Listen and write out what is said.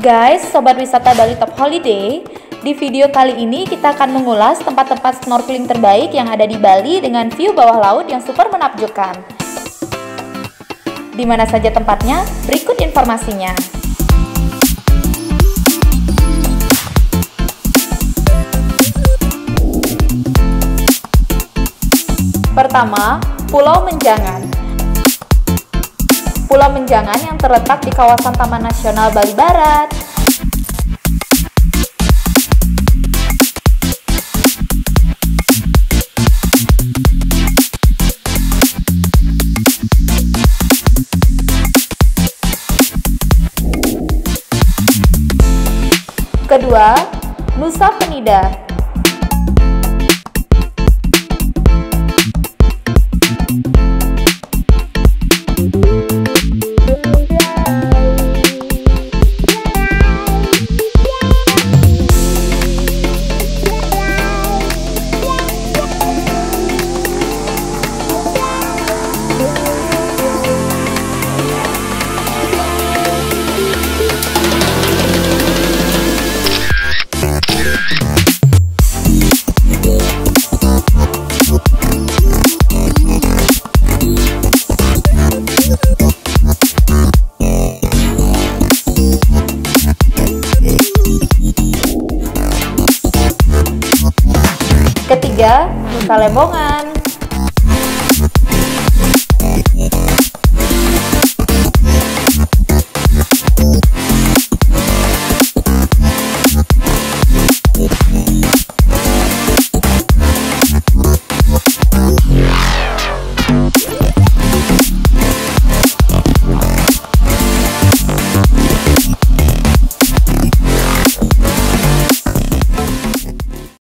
guys, Sobat Wisata Bali Top Holiday. Di video kali ini kita akan mengulas tempat-tempat snorkeling terbaik yang ada di Bali dengan view bawah laut yang super menakjubkan. Di mana saja tempatnya? Berikut informasinya. Pertama, Pulau Menjangan. Pulau Menjangan yang terletak di kawasan Taman Nasional Bali Barat. Kedua, Nusa Penida. Ketiga, Nusa Lembongan.